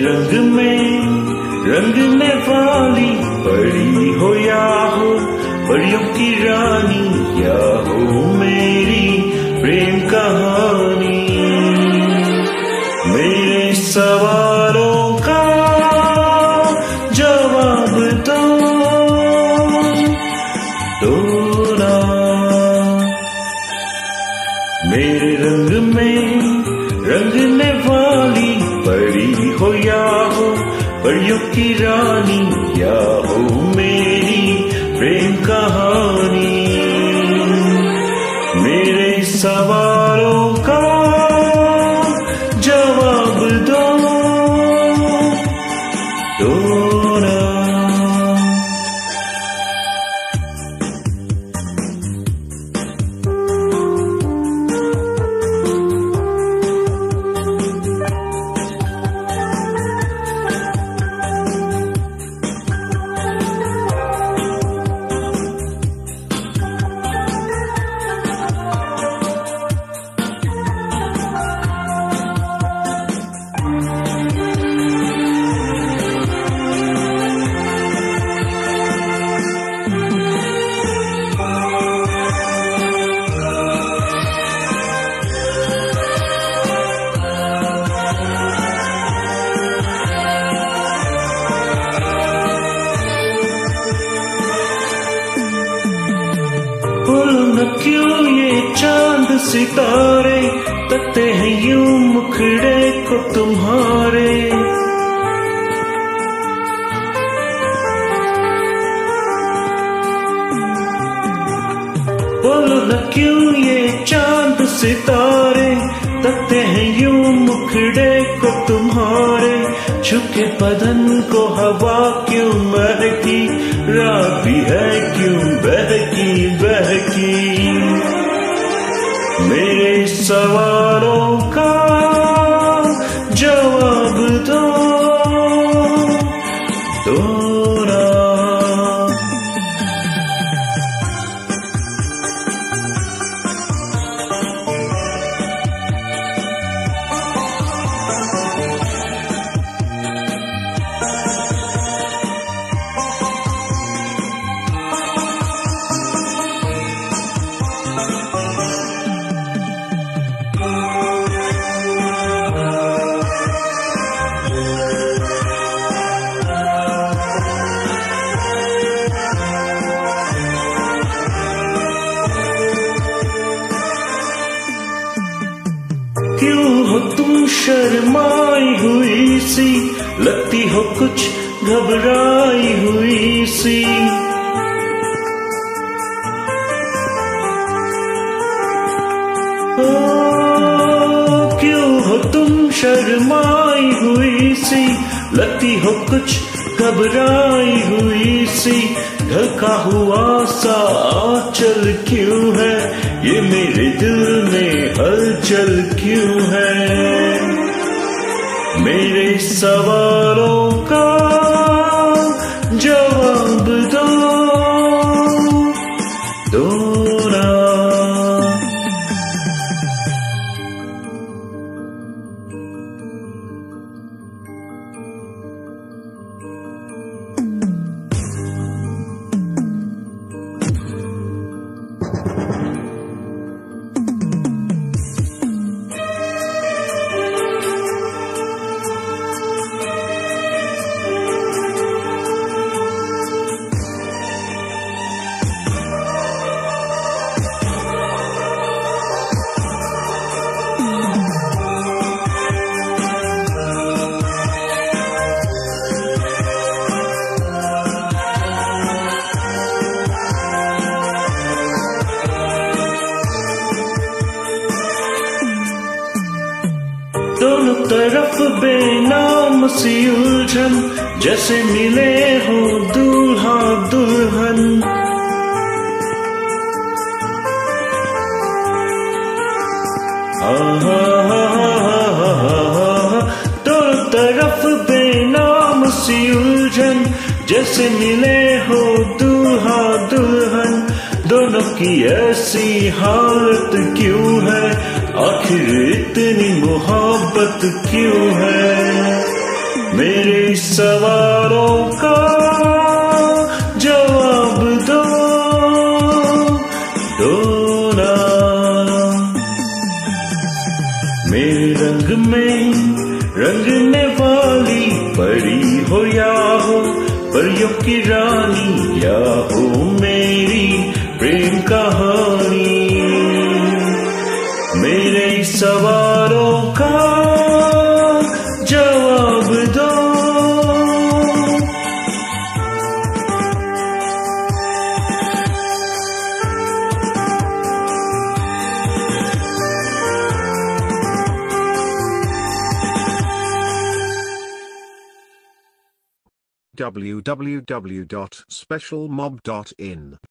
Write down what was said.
रंग में रंगने वाली परी हो या हो परियों की रानी, या हो मेरी प्रेम कहानी। मेरे सवालों का जवाब दो ना। मेरे रंग में रंगने वाली परी हो या हो परियों की रानी, या हो मेरी प्रेम कहानी। मेरे सवालों का जवाब दो ना। बोलो न क्यों ये चांद सितारे तकते हैं यूं मुखड़े को तुम्हारे। बोलो न क्यों ये चांद सितारे तकते हैं यूं मुखड़े को तुम्हारे। छुके बदन को हवा क्यों महकी, रात भी है क्यों बहकी बहकी। मेरे सवालों का जवाब दो ना। क्यों हो तुम शर्माई हुई सी, लगती हो कुछ घबराई हुई सी। क्यों हो तुम शर्माई हुई सी, लगती हो कुछ घबराई हुई सी। ढका हुआ सा आंचल क्यों है, ये मेरे दिल में हलचल क्यों है। मेरे सवालों का जवाब दो ना। दोनों तरफ बेनाम सी उलझन, जैसे मिले हो दूल्हा दुल्हन। दोनों तरफ बेनाम सी उलझन, जैसे मिले हो दूल्हा दुल्हन। दोनों की ऐसी हालत क्यों है, आखिर इतनी मोहब्बत क्यों है। मेरे सवालों का जवाब दो ना। मेरे रंग में रंगने वाली परी हो या हो परियों की रानी, या हो मेरी प्रेम कहानी। मेरे सवालों का जवाब दो। www.specialmob.in